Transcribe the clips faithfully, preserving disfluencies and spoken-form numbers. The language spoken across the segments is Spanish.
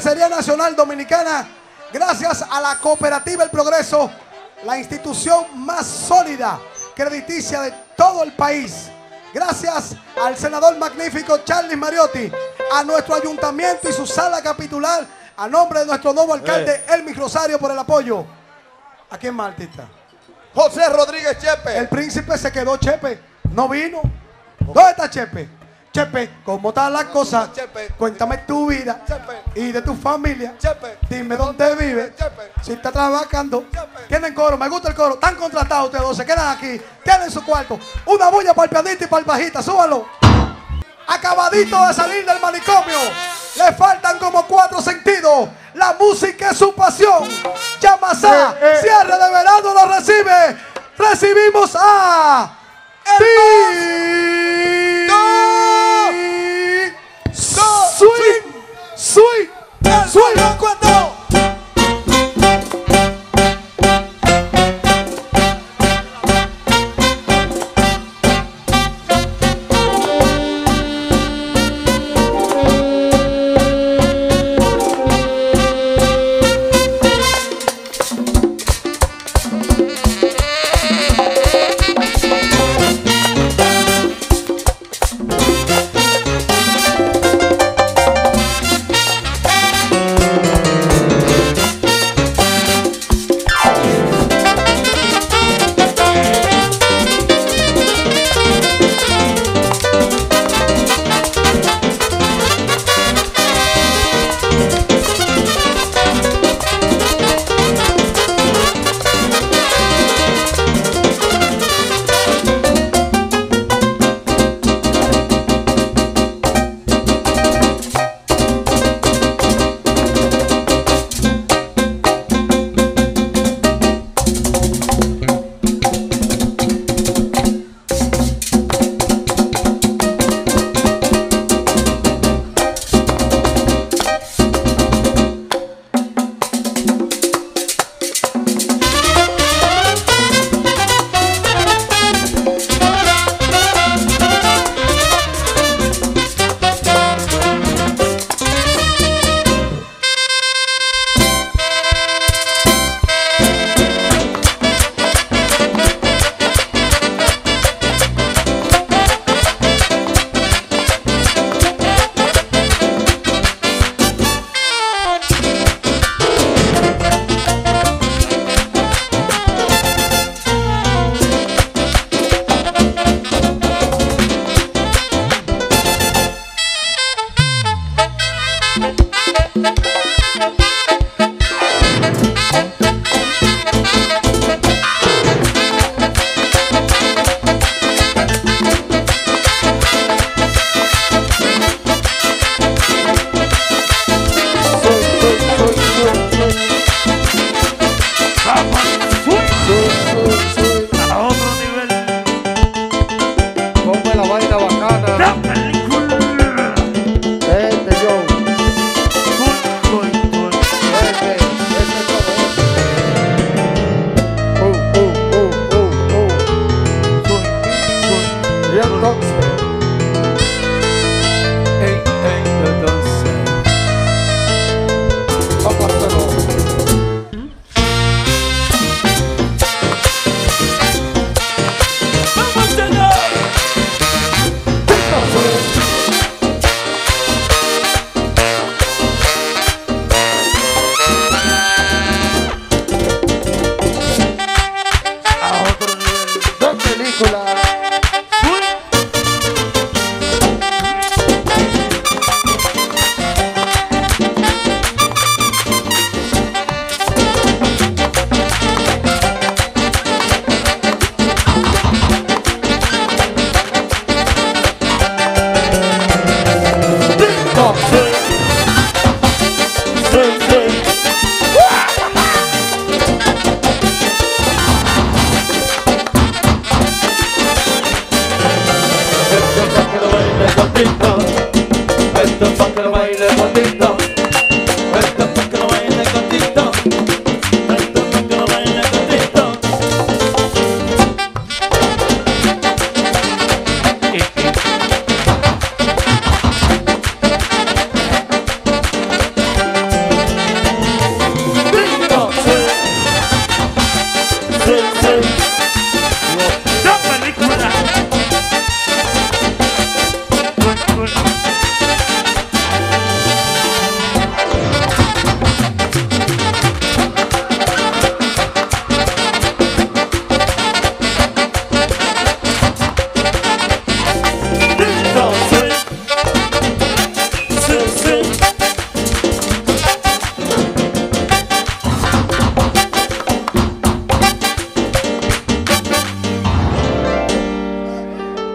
Cervecería Nacional Dominicana, gracias a la Cooperativa El Progreso, la institución más sólida, crediticia de todo el país. Gracias al senador magnífico Charles Mariotti, a nuestro ayuntamiento y su sala capitular, a nombre de nuestro nuevo alcalde eh. Elmis Rosario, por el apoyo. ¿A quién más, artista? José Rodríguez Chepe. El príncipe se quedó, Chepe. No vino. ¿Dónde está Chepe? Chepe, ¿cómo están las cosas? Chepe. Cuéntame tu vida Chepe. y de tu familia. Chepe. Dime dónde vive. Chepe. Si está trabajando. Chepe. Tienen coro, me gusta el coro. Están contratados ustedes dos, se quedan aquí. Tienen su cuarto. Una bulla para el pianista y para el bajista. Súbalo. Acabadito de salir del manicomio. Le faltan como cuatro sentidos. La música es su pasión. Yamasá, eh, eh. cierre de verano lo recibe. Recibimos a el Swing, swing, swing, cuando.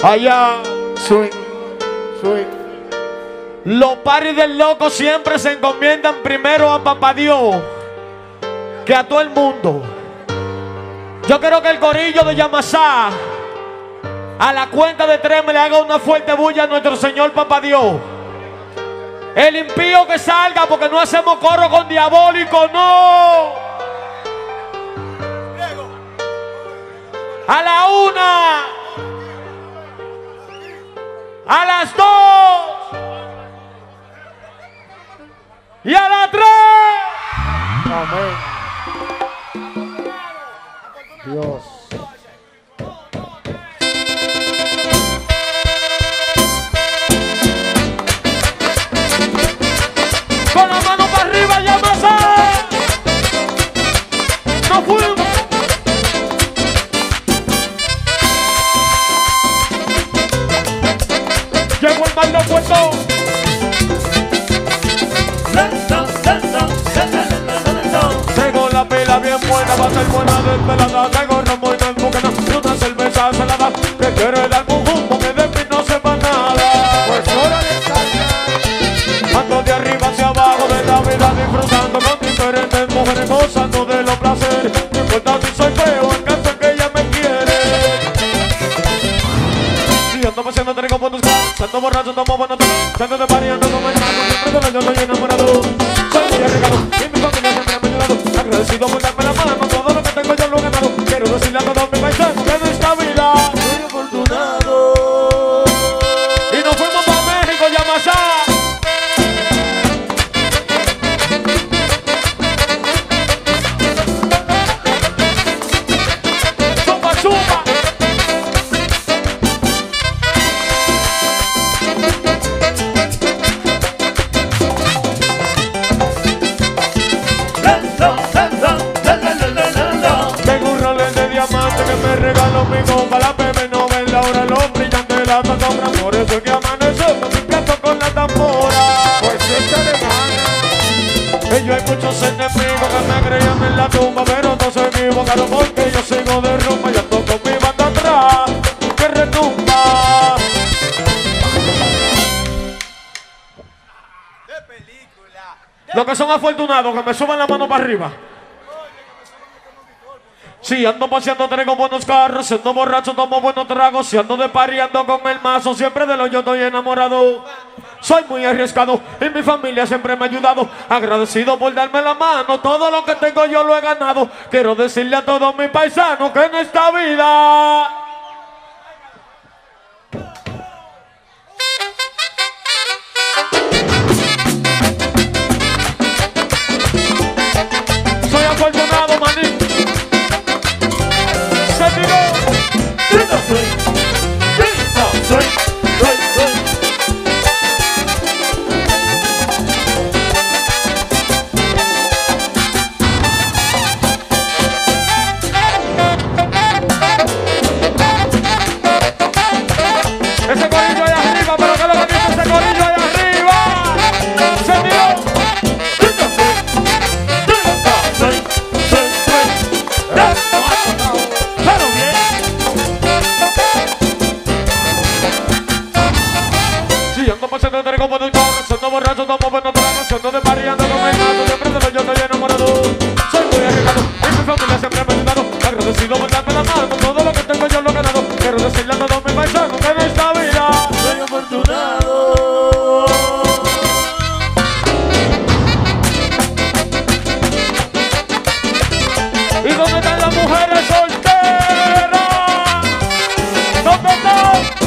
Allá. Swing, swing. Los paris del loco siempre se encomiendan primero a papá Dios que a todo el mundo. Yo quiero que el corillo de Yamasá a la cuenta de tres me le haga una fuerte bulla a nuestro Señor papá Dios. El impío que salga, porque no hacemos coro con diabólico, no. A la una, a las dos y a las tres. Amén. Dios. Con la mano para arriba, Yamasá. No fuimos. Llegó el mando puesto. Tengo la pila bien buena, va a ser buena desvelada. Tengo romo y no embuquena, y una cerveza salada. Que quiere darme un humo, que de mí no sepa nada. Pues órale, salsa. Ando de arriba hacia abajo de la vida, disfrutando con diferentes mujeres, gozando de los placeres. No importa si soy feo, en caso que ella me quiere. Si ando paseando, traigo buenos carros, ando borracho, tomo buenos tragos, ando de party, ando con el mago, siempre de yo estoy enamorado. Soy muy arriesgado y mi familia siempre me ha ayudado. Agradecido por darme la mano, todo lo que tengo yo lo he ganado. Quiero decirle a todos mis paisanos que en esta vida soy afortunado. Y nos fuimos para México, Yamasá. Sopa, sopa. Tengo un roller de diamante que me regaló mi compa. La bebé no ven la hora, los brillantes de la sombra. Por eso es que amanecemos picando con la tambora. Pues échale ganas. Ellos hay muchos enemigos que me creían en la tumba, pero no se equivocaron porque yo sigo de rumba y ando con mi banda atrás que retumba. Los que son afortunados que me suban la mano para arriba. Si ando paseando, traigo buenos carros. Si ando borracho, tomo buenos tragos. Si ando de party, ando con el mazo. Siempre de lo yo estoy enamorado. Soy muy arriesgado y mi familia siempre me ha ayudado. Agradecido por darme la mano. Todo lo que tengo yo lo he ganado. Quiero decirle a todos mis paisanos que en esta vida soy afortunado, maní. Se tiró. Ese corillo allá arriba, pero que lo que dice ese corillo allá arriba. Se tiró. Pero bien. Si ando pasando, traigo buenos carros, ando borracho, tomo buenos tragos, ando de party, ando con el mato, siempre de lo yo estoy enamorado. Soy muy arriesgado y mi familia siempre me ha ayudado. Agradecido por darme la mano, todo lo que tengo yo lo he ganado. Quiero decirle a todos mis paisanos que en esta vida soy afortunado. ¿Y dónde están las mujeres solteras? ¿Dónde están?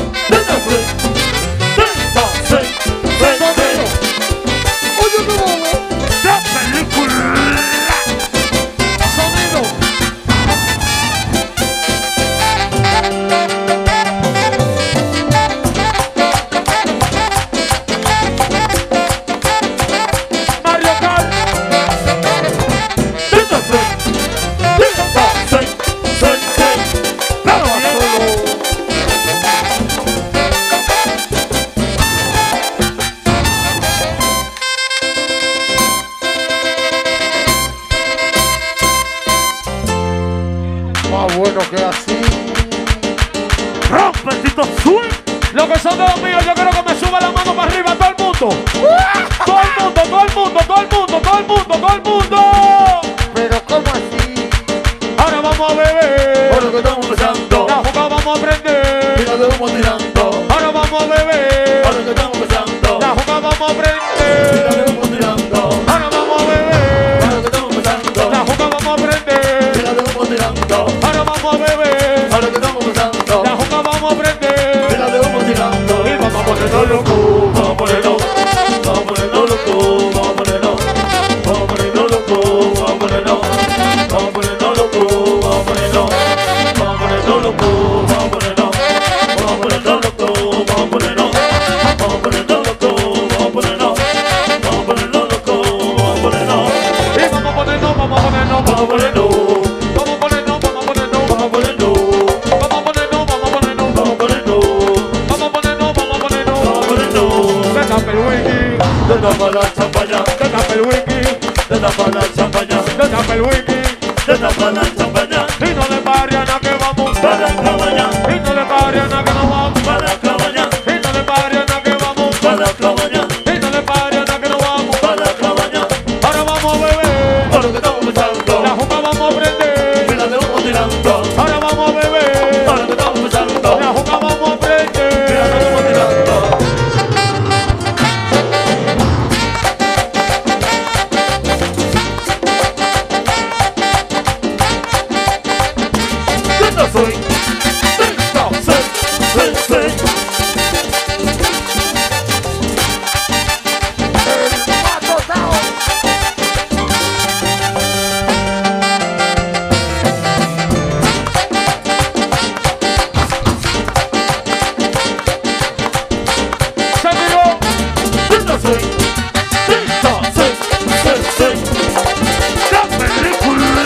Sonido. Mario Kart. Más bueno que así. Rompecito swing. el mundo, todo el mundo. Pero ¿cómo así? Ahora vamos a beber. Ahora que estamos empezando, La juca vamos a prender. mira de humo tirando. Ahora vamos a beber. Ahora que estamos empezando, La juca vamos a mira prender. de humo tirando. Ahora vamos a beber. Ahora que estamos empezando, La juca vamos a prender. mira de humo tirando. Ahora vamos a beber. Ahora que estamos empezando, La juca vamos a prender. mira de humo tirando. Y vamos a ponernos loco. Vamos a ponerlo, vamos a ponerlo loco, vamos a ponerlo, vamos a ponerlo loco, vamos a ponerlo, vamos a ponerlo loco, vamos a ponerlo, vamos a ponerlo loco, vamos a ponerlo, vamos a ponerlo loco, vamos a ponerlo, vamos a ponerlo loco, vamos a ponerlo, vamos a ponerlo loco, vamos a ponerlo, Y vamos a ponernos, vamos a ponernos, vamos a ponerlo, vamos a ponernos, vamos a ponernos, vamos a ponerlo, vamos a ponernos, vamos a ponernos, vamos a ponerlo, vamos a ponernos, vamos a ponernos. vamos a ponerlo. Se tapa el wiki, De tapa la champaña, se tapa el wiki, de tapa la champaña, se tapa el wiki. de tapa la champaña, Y no le pare a nada que vamos, para la cabaña, y no le pare a nada que no vamos, para la cabaña, y no le pare a nada que vamos, para la cabaña, y no le pare a nada que no vamos. para la cabaña. Ahora vamos a beber, Ahora que estamos empezando, la juca vamos a prender. mira de humo tirando. Ahora vamos a beber, Ahora que estamos empezando, la juca vamos a mira de prender. humo tirando. Yo no soy, no soy, soy, soy. El Mato Sao. Se tiró. Yo no soy, no soy, soy, soy. La película.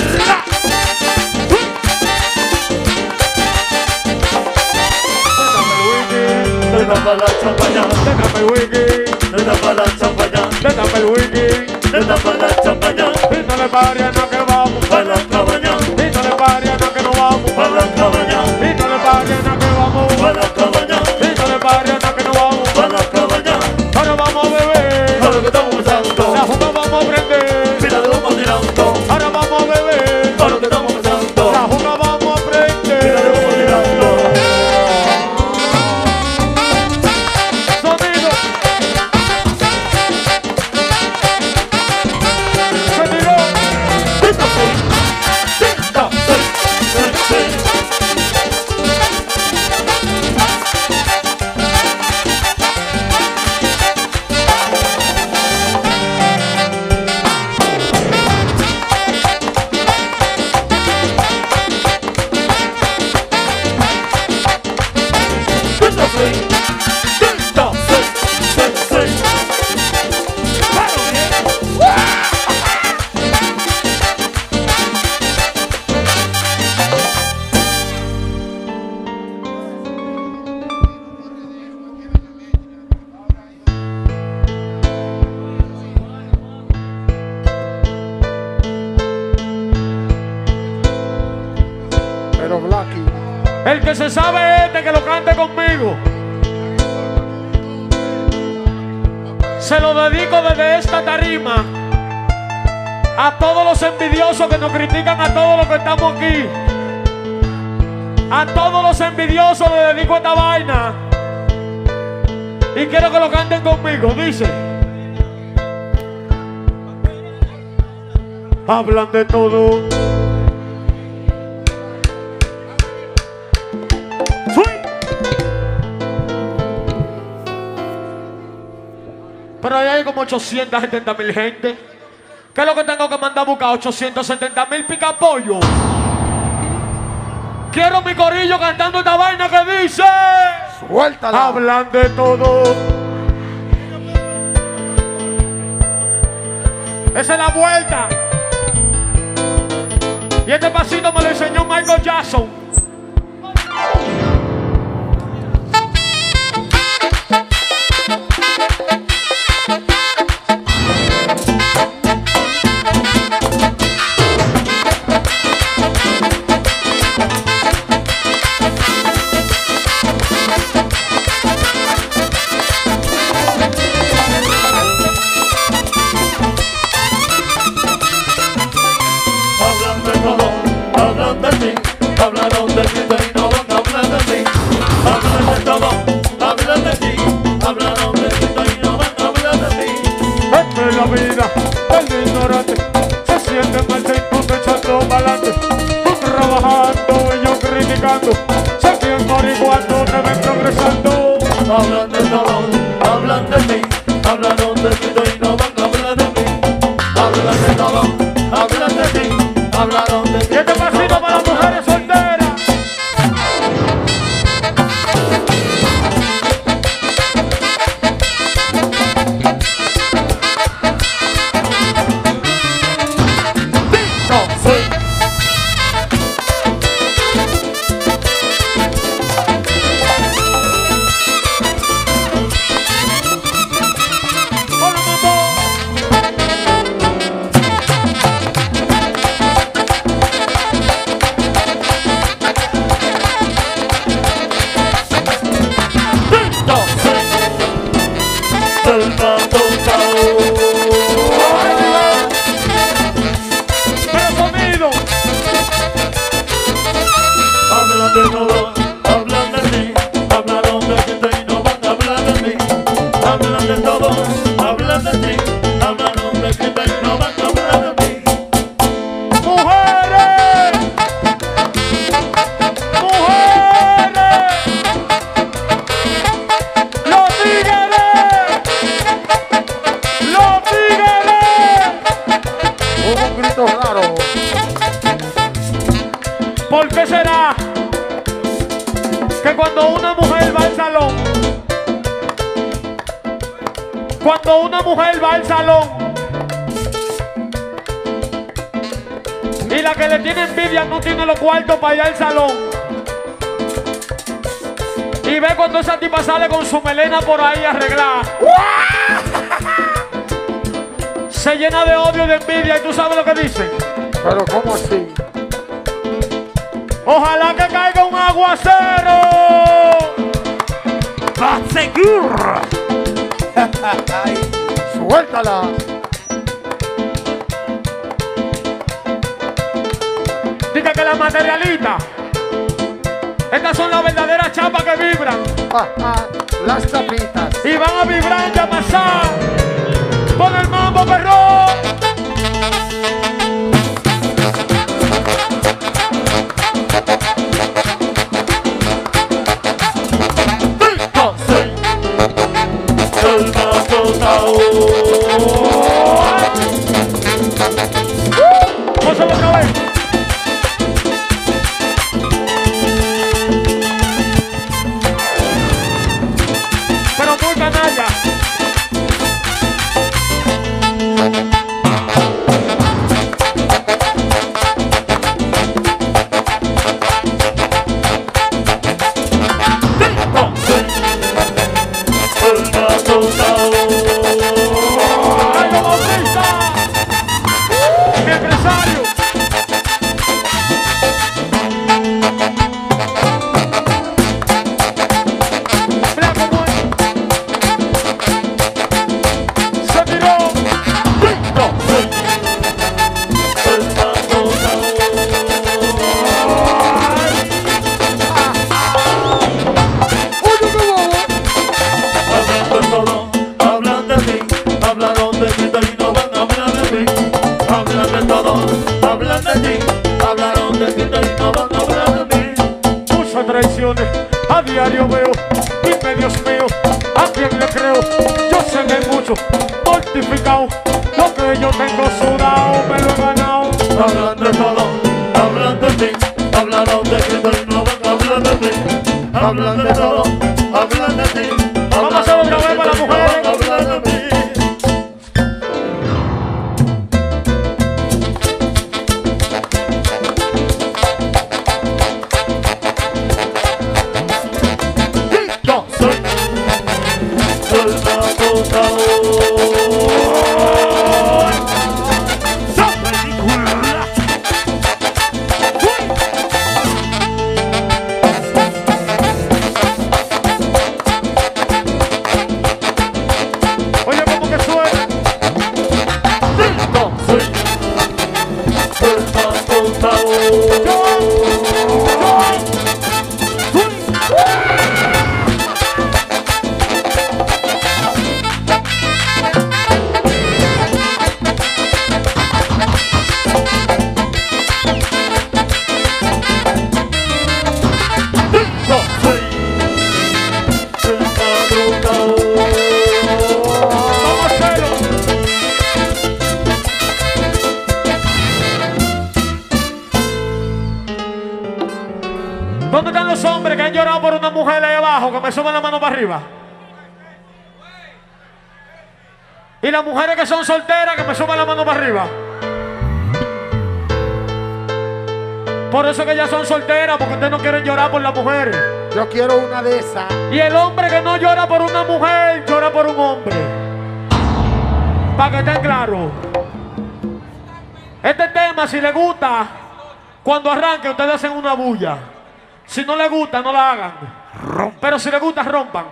De tapa la champaña, Se tapa el wiki, de tapa la champaña, se tapa el wiki. de tapa la champaña, Y no le pare a nada que vamos, para la cabaña, y no le pare a nada que no vamos, para la cabaña, y no le pare a nada que vamos, para la cabaña, y no le pare a nada que no vamos. para la cabaña. Ahora vamos a beber, Ahora que estamos empezando, la juca vamos a prender. mira de humo tirando. Ahora vamos a beber, Ahora que estamos empezando, la juca vamos a mira de humo prender. tirando. Sonido. Se tiró. Yo no soy, no soy, soy, soy. Yo no soy, no soy, soy, soy. Claro, bien. Pero Blacky. El que se sabe este, que lo cante conmigo. Se lo dedico desde esta tarima a todos los envidiosos que nos critican, a todos los que estamos aquí. A todos los envidiosos les dedico esta vaina. Y quiero que lo canten conmigo. Dice: hablan de todo. Pero ahí hay como ochocientos setenta mil gente. ¿Qué es lo que tengo que mandar a buscar? ochocientos setenta mil picapollos. Quiero mi corillo cantando esta vaina que dice: Suéltala. hablan de todo. Esa es la vuelta. Y este pasito me lo enseñó Michael Jackson. Cuando una mujer va al salón, cuando una mujer va al salón y la que le tiene envidia no tiene los cuartos para ir al salón y ve cuando esa tipa sale con su melena por ahí arreglada, se llena de odio y de envidia. ¿Y tú sabes lo que dicen? Pero ¿cómo así? Ojalá que caiga un aguacero. ¡Va a seguir! Suéltala. Diga que la materialista. Estas son las verdaderas chapas que vibran. Ah, ah, las chapitas. Y van a vibrar y amasar. Pon el mambo, perro. Yo soy el más dotado. Vamos a otra vez. Pero muy canalla. ¡Cayo Bautista! ¡Mi empresario! Mira cómo es. Se tiró. Hablan de mí, hablaron de mí, y no van a hablar de mí. Hablan de todo, hablan de ti, hablaron de mí, y no van a hablar de mí. Muchas traiciones a diario veo. Dime, Dios mío, ¿a quién le creo? Yo sé que hay mucho mortificado. Lo que yo tengo sudado me lo he ganado. Hablan de todo, hablan de ti, hablaron de mí, y no van a hablar de mí. Hablan de todo, hablan de ti. Vamos a hacer otra vez para las mujeres. Hablan de mí. Yo soy el más dotado. ¡Esa película! Oye, ¿cómo que suena? Yo soy el más dotado. Yo soy el más dotado. Vamos a hacerlo. ¿Dónde están los hombres que han llorado por una mujer ahí abajo? Que me suban la mano para arriba. Y las mujeres que son solteras, que me suban la mano para arriba. Por eso que ellas son solteras, porque ustedes no quieren llorar por las mujeres. Yo quiero una de esas. Y el hombre que no llora por una mujer, llora por un hombre. Para que estén claros. Este tema, si le gusta, cuando arranque, ustedes hacen una bulla. Si no le gusta, no la hagan. Pero si le gusta, rompan.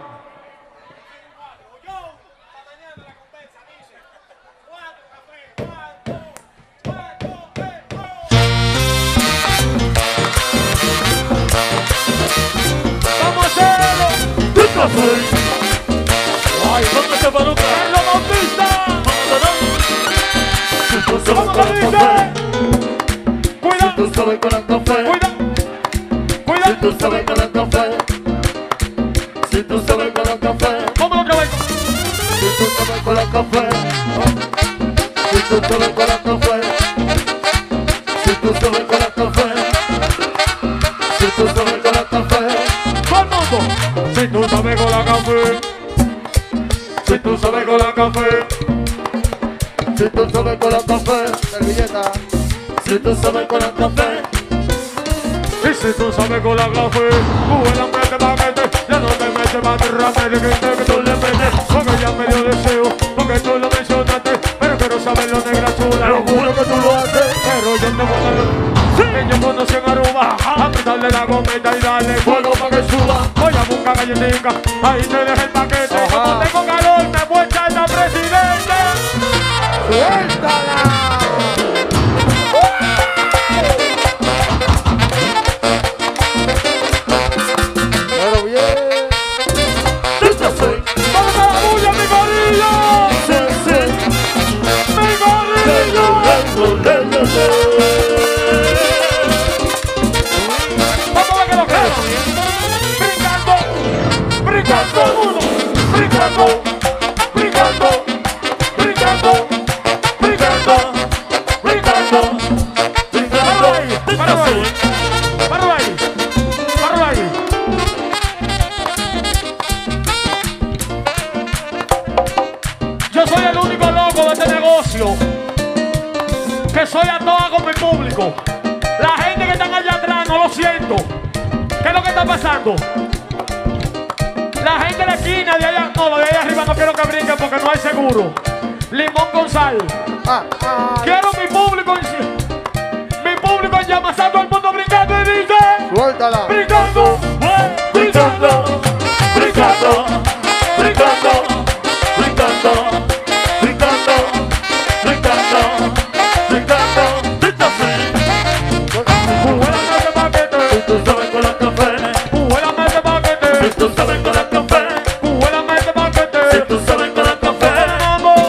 Vamos a hacerlo. Yo soy. Ay, ¿dónde te va a buscar? ¡Carlos Bautista! Si tú sabes ¿Cómo con que el dice? café, si Cuida, tú sabes con el café, cuida, si cuida. tú sabes con el café, si tú sabes con el café, Vamos otra vez. si tú sabes con el café, si tú sabes con el café, si tú sabes con el café, si tú sabes con el café, Vamos. esto. Si tú sabes con la café, si tú sabes con la café, Si tú sabes con la café, servilleta. Si tú sabes con el café, y si tú sabes con la café, buena mente paquete, ya no te metes más de rápido que que tú le metes, porque ya me dio deseo, porque tú lo mencionaste, pero quiero saber lo negra chula, lo juro que tú lo haces. pero yo te voy a dar, que yo conocí en Aruba, apretarle la gomita y darle fuego pa' que suba, voy a buscar galletica, ahí te deja el paquete, Ajá. como tengo calor, me voy a echar la presidente. ¡Suéltala! Pero bien. Yo soy, ¡Vamos a la bulla, mi gorillo! sí, sí. ¡Mi gorillo! Le, le, le, le, le. ¡Vamos a ver que lo creo! ¡Brincando! ¡Brincando! ¡Uno! ¡Brincando! ¡Brincando! ¡Brincando! ¡Brincando! ¡Brincando! ¡Páralo ahí! ¡Páralo ahí! ¡Páralo ahí! ¡Páralo ahí! Yo soy el único loco de este negocio que soy a toda con mi público. La gente que están allá atrás no lo siento. ¿Qué es lo que está pasando? La gente de la esquina de allá, no, lo de allá arriba no quiero que brinquen porque no hay seguro. Limón con sal. Ah, ah. Quiero mi público en, mi público en Yamasá, todo el mundo brincando y dice Suéltala. brincando, Brincando, brincando, brincando, brincando, brincando, brincando, brincando. Yo soy, buena mente paquete, si tú sabes con el café, buena mente si paquete, tú sabes con el café, buena mente si paquete. tú sabes con el café. Vamos.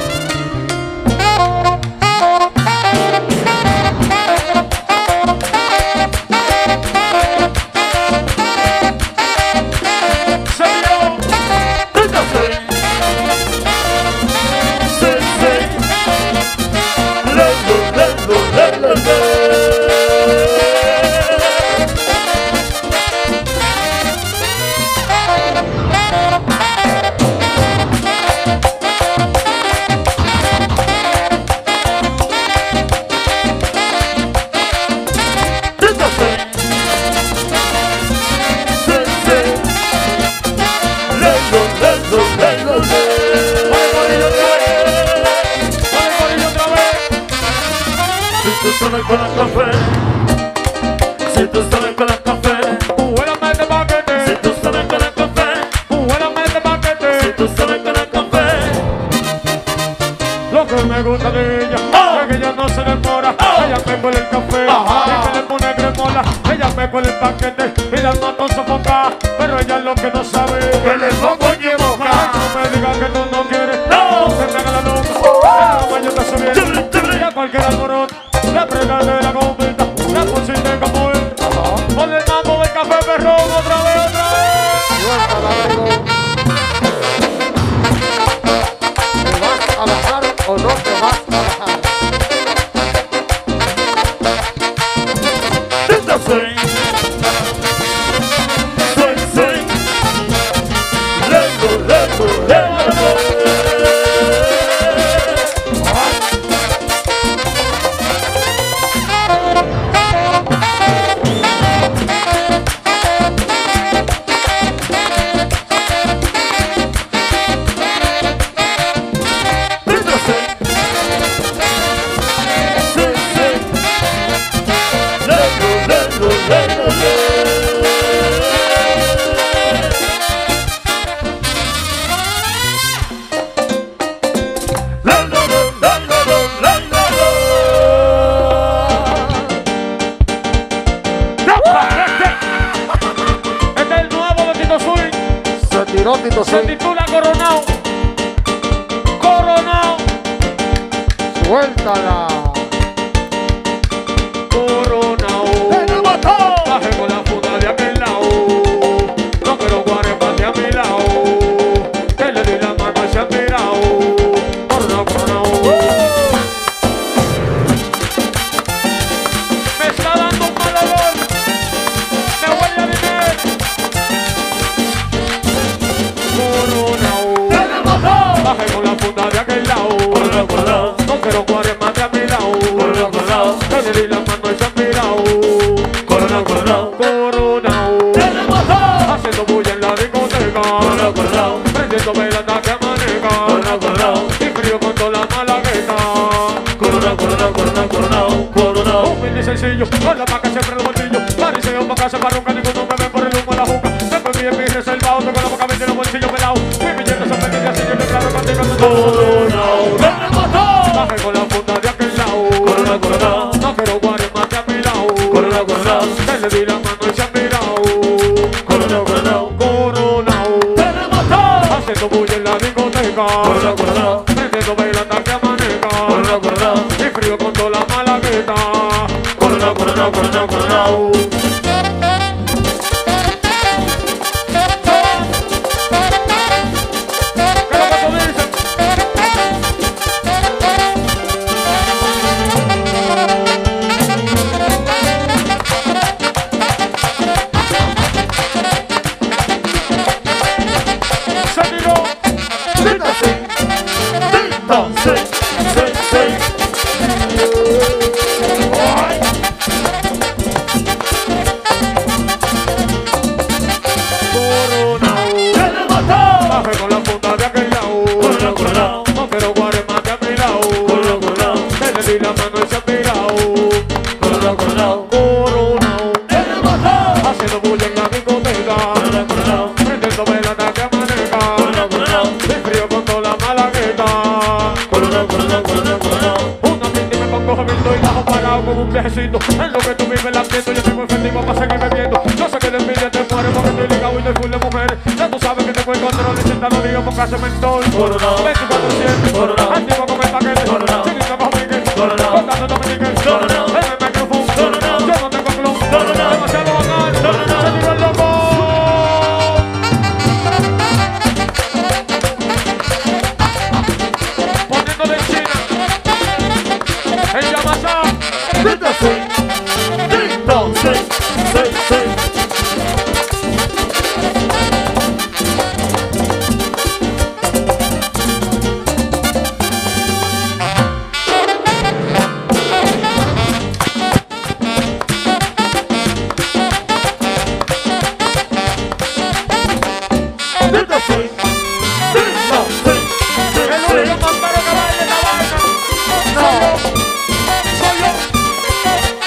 Señor. Yo soy, sí, sí. Le, le, le, le, le, le. Yo soy, sí, sí. Le, lo, le, lo, le, lo, le. Vale, Corillo, otra vez. Vale, Corillo, otra vez. Si tú sabes con el café, si tú sabes con el café, Buena mente si paquete, tú sabes con el café, buena mente si paquete. tú sabes con el café, Lo que me gusta de ella Ah. es que ella no se demora. Ah. Ella me pone el café Ajá. y me le pone cremola. Ella me pone el paquete y la mato sofocada. Pero ella lo que no sabe que le pongo en mi Ay, boca. no me digas que tú no quieres. No. Se me haga la loca. El caballo está Chévere, subiendo. chévere. Y a cualquier alboroto le pregaste la gomita. La pusiste como él. Ponle el mambo del café perrón otra vez, otra vez. Suéltala, amigo. ¿Te vas a bajar o no te vas a bajar? Yo soy, soy, soy. Lego, lego, lego. tiró Tito Se Swing. titula Coronao. Coronao. Suéltala. Coronao. ¡Tenemos todo! Bajé con la funda de aquel lado. No quiero guarepas de a mi lado. Que le di la mano y se ha tirado. Coronao, coronao. Me está dando un mal olor. Me huele a dinero. coronao, coronao, coronao, coronao. Humilde y sencillo, con la paca siempre en los bolsillos. Pariseo pa' casa, para nunca ninguno me ve por el humo de la juca. Después bien mi reservado, tengo la boca verde y los bolsillos pelados. Mis billetes son pequeños, así yo te claro contigo. Coronao, terremoto. Baje con la funda de aquel lado. Coronao, coronao, No quiero guaremate a mi lado. coronao, coronao. Que le di la mano y se ha mirado. Coronao, coronao, Coronao, terremoto. haciendo bulla en la discoteca. Coronao, coronao, Metiendo baila hasta que amanezca. coronao, coronao. Y frío con toda la malagueta. Coronao, coronao, coronao, coronao. ¿Qué es lo que tú dices? Se tiró. Dita sí, dita sí, sí, sí. Ay. Coronao, Terremoto. baje con la funda de aquel lado. Coronao, coronao, No quiero guaremate a mi lado. coronao, coronao. Que le di la mano y se ha mirado. Coronao, coronao. Coronao, Terremoto. haciendo bulla en la discoteca. Coronao, coronao. Prendiendo vela hasta que amanezca. Coronao, coronao. Y frío con toda la malagueta. Coronao, coronao, coronao, coronao. Una mente me pongo joviendo y bajo parado con un viajecito. En lo que tú vives la pienso, yo tengo efectivo para seguir bebiendo. Yo sé que de envidia te muere porque estoy ligado y estoy full de mujeres. Ya tú sabes que tengo el control y sentado digo porque hace mentor. Coronao. veinticuatro siete, Coronao. activo con el paquete. Coronao. Chiquito con Miguel, Coronao. contando dominiquel. Coronao. En el micrófono, Coronao. yo no tengo club. Coronao. Demasiado bacán, Coronao. se tiró el loco. Poniéndole en China. El Yamasá. Dita sí, dita sí, sí, sí. Dita sí, dita sí, sí, El sí. único pampero que baila esta vaina. Soy yo. Soy yo.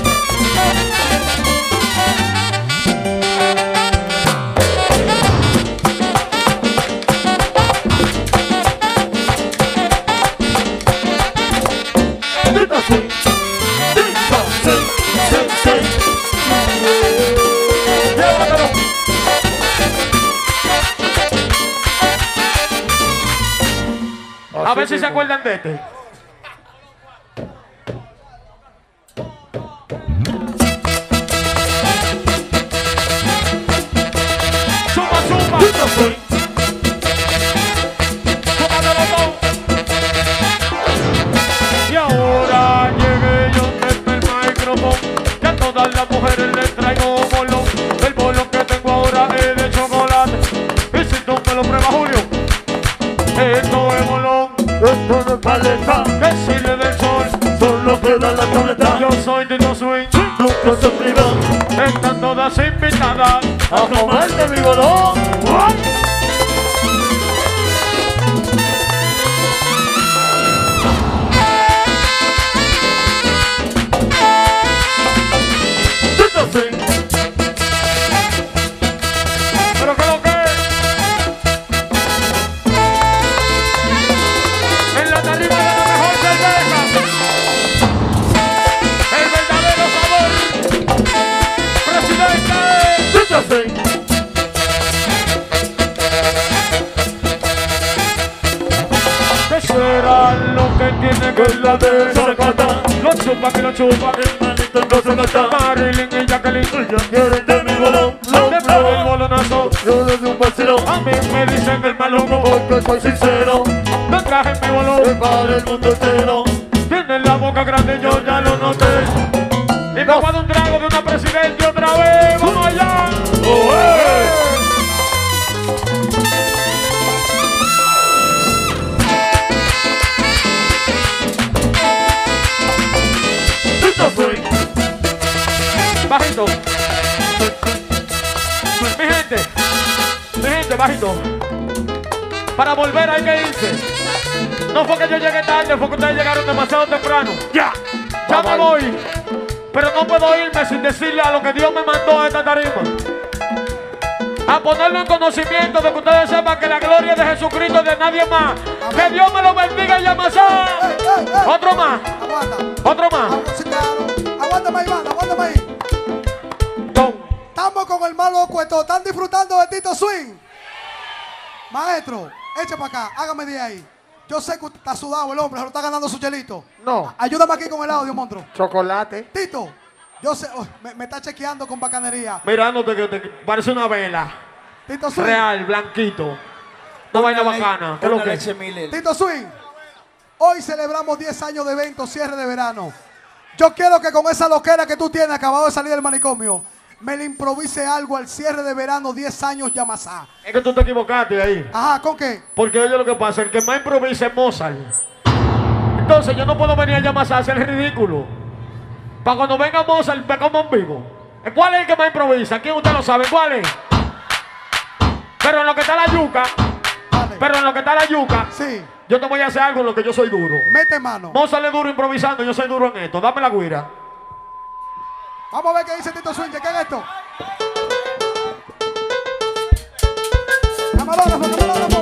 Dita sí, dita sí, sí, sí. Llévatelo. A ver si se acuerdan de este. Suma, suma. Dita sí, Súmatelo todo. Y ahora llegué yo desde el micrófono. Que a todas las mujeres les traigo bolón. El bolón que tengo ahora es de chocolate. Y si tú me lo pruebas, Julio, esto es bolón. esto no es paleta, Que sirve del sol. solo queda la tableta. Yo soy Tito Swing. Nunca se priva Están todas invitadas. a comer de mi bolón. Dita sí, Pero que lo que en la tarima de la mejor cerveza, el verdadero sabor, presidente. dita sí, ¿Qué será lo que tiene que la de Sacata. Lo chupa que lo chupa. Hermanito no se gasta. Marilyn y Jacqueline, Ella quiere de mi bolón. después del bolonazo, Yo le doy un vacilón. a mí me dicen el maluco. Porque soy sincero. Me traje mi bolón. Es para el mundo entero. Tiene la boca grande, yo ya lo noté. Y me voy a dar un trago de una presidente otra vez. ¡Vamos allá! Oh, eh. Dita sí, Bajito. Mi gente, mi gente, bajito. Para volver hay que irse. No fue que yo llegué tarde, fue que ustedes llegaron demasiado temprano. Ya. Ya me voy. Pero no puedo irme sin decirle a lo que Dios me mandó a esta tarima. A ponerlo en conocimiento de que ustedes sepan que la gloria de Jesucristo es de nadie más. Que Dios me lo bendiga, Yamasá. ¡Ey, ey, ey! Otro más. Aguanta. Otro más. Agu- sí, claro. Aguántame ahí, mano, aguántame ahí. Don. Estamos con el malo cueto. ¿Están disfrutando de Tito Swing? Maestro, eche para acá, hágame de ahí. Yo sé que usted está sudado el hombre, se lo está ganando su chelito. No. Ayúdame aquí con el audio, monstruo. Chocolate. Tito, yo sé, oh, me, me está chequeando con bacanería. Mirándote que te parece una vela. Tito Swing. Real, blanquito. Una vaina bacana. ¿Qué es lo Una que? leche Miller. Tito Swing. Hoy celebramos diez años de evento, cierre de verano. Yo quiero que con esa loquera que tú tienes, acabado de salir del manicomio, me le improvise algo al cierre de verano, diez años Yamasá. Es que tú te equivocaste ahí. Ajá, ¿con qué? Porque oye lo que pasa, el que más improvisa es Mozart. Entonces yo no puedo venir a Yamasá a hacer el ridículo. Para cuando venga Mozart, me como en vivo. ¿Cuál es el que más improvisa? ¿Quién usted lo sabe? ¿Cuál es? Pero en lo que está la yuca, Dale. pero en lo que está la yuca, Sí, yo te voy a hacer algo en lo que yo soy duro. mete mano. Mozart es duro improvisando, yo soy duro en esto. Dame la guira. Vamos a ver qué dice Tito Swing, ¿qué es esto? Camarógrafo, camarógrafo.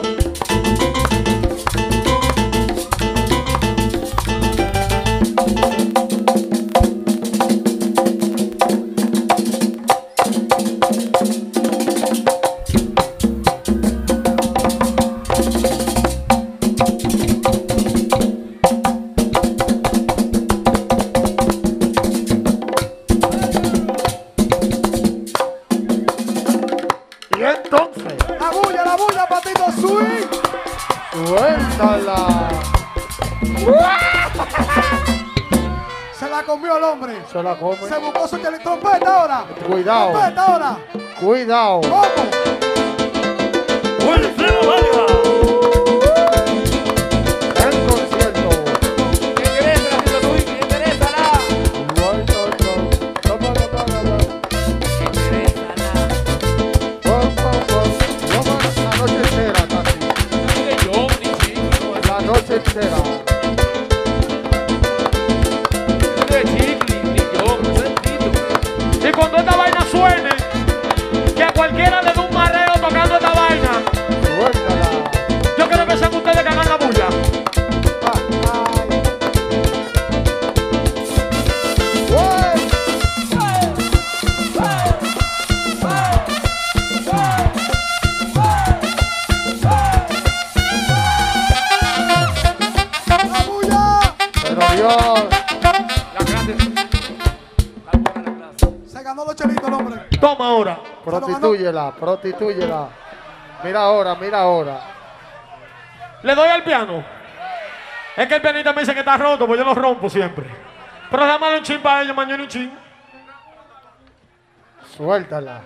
Y entonces, La bulla, la bulla para Tito Swing. suéltala. Se la comió el hombre. Se la come. Se buscó su chelito. Trompeta ahora. Cuidado. Trompeta ahora. Cuidado. ¿Cómo? Wilfredo Vargas. El concierto. Interesa, Tito Swing, interesa la. Suéltala. Toma, toma, toma. Interesa la. Pum, pum, pum. Toma la noche entera, casi. La noche entera. Y cuando esta vaina suene, que a cualquiera le dé un mareo tocando esta vaina, Suéltala. yo quiero que sean ustedes que hagan la bulla. Ah, ay. Ué. La bulla. Pero Dios. Se ganó los chelitos el hombre. Toma ahora. Prostitúyela, prostitúyela. Mira ahora, mira ahora. Le doy al piano. Es que el pianista me dice que está roto, pues yo lo rompo siempre. Pero déjame un chin para ellos, mañana un chin. Suéltala.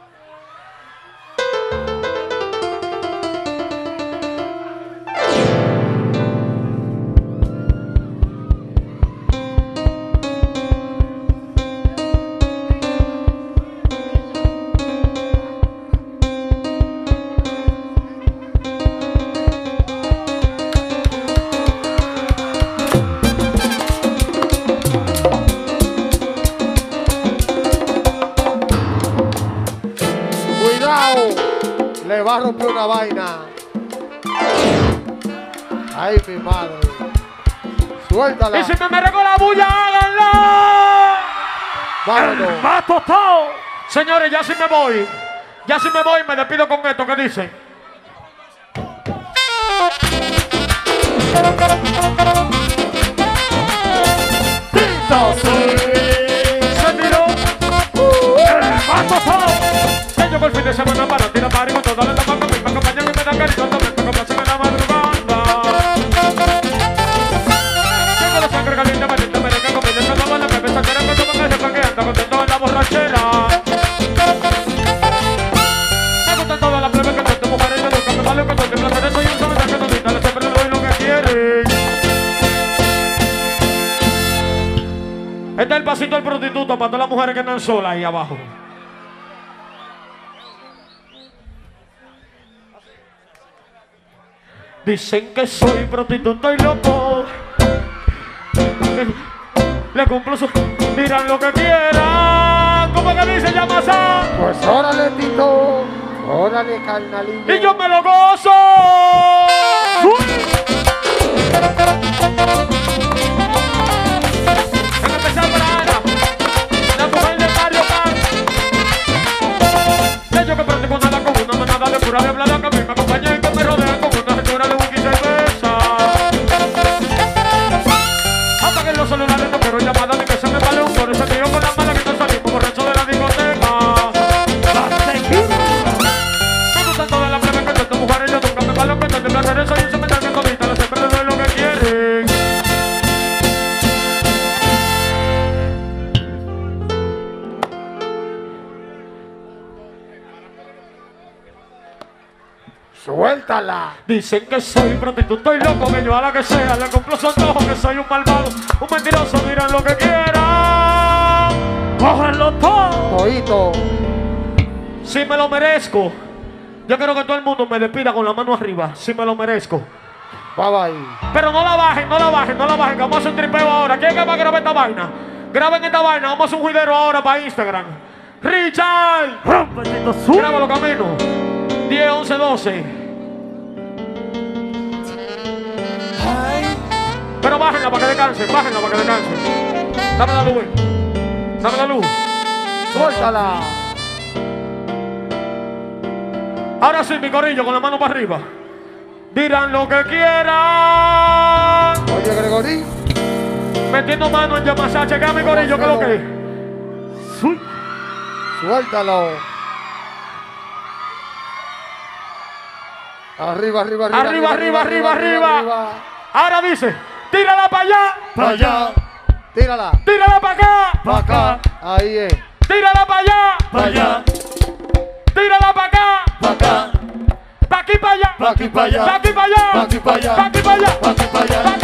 Cuidado. Le va a romper una vaina. Ay, mi madre. Suéltala. Y si me merezco la bulla, háganla. Vámonos. ¡Más tostado! Señores, ya si me voy. Ya si me voy, me despido con esto que dice. Tito Swing. Se tiró. ¡El más tostado! Que llegó el fin de semana para tirar party con toda la tabaco. Mi pa' acompañarme y me da cariño. También me complace en la madrugada. Tengo la sangre caliente, valiente, merengue, comida, esta sábana, me besa, quieren que tomen ese pan que anda contento en la borrachera. Me gustan todas las plebes que son de mujeres, yo nunca me vale que son de placeres, soy un sabedor que no grita, siempre le doy lo que quieren. Este es el pasito del prostituto para todas las mujeres que andan solas ahí abajo. Dicen que soy prostituto y loco. Le cumplo su... Dirán lo que quieran. ¿Cómo que dice Yamasa? Pues órale, Tito. Órale, carnalillo. Y yo me lo gozo. En especial para Ana, la mujer del barrio Pan. Ya yo que practico nada con una manada de pura de hablada, que a mí me acompaña y que me rodean con una señora de whisky y cerveza. Apaguen los celulares, no quiero llamadas ni que se me vale un por ese tío con la mala que no salimos borracho de la discoteca. Me gustan todas las plebes que yo estoy mujeres, yo nunca me palo que yo de placer soy un cemental que todita les siempre les doy lo que quieren. Suéltala. Dicen que soy prostituto y loco, que yo a la que sea le compro su antojo, que soy un malvado, un mentiroso, dirán lo que quieran. ¡Cógenlo todo! Toito. Si me lo merezco. Yo quiero que todo el mundo me despida con la mano arriba, si me lo merezco. Bye bye. Pero no la bajen, no la bajen, no la bajen, que vamos a hacer un tripeo ahora. ¿Quién es que va a grabar esta vaina? Graben esta vaina, vamos a hacer un juidero ahora para Instagram. ¡Richard! Grábalo, camino. diez, once, doce. Pero bájenla para que descansen, bájenla para que descansen. Dame la luz, güey. Dame la luz. Suéltala. Ahora sí, mi corillo, con la mano para arriba. Dirán lo que quieran. Oye, Gregory. Metiendo mano en Yamasa. Chequea mi corillo, ¿qué es lo que es? Suy. Suéltalo. Arriba, arriba, arriba. Arriba, arriba, arriba, arriba. Ahora dice, tírala para allá. Para allá. Tírala. Tírala para acá. Para acá. Ahí es. Tírala para allá. Pa' allá, Tírala para acá. pa' acá, Pa' aquí para allá. pa' aquí, pa' allá, Pa' aquí para allá. pa' aquí, pa' allá, Pa' aquí para allá. pa' aquí, pa' allá.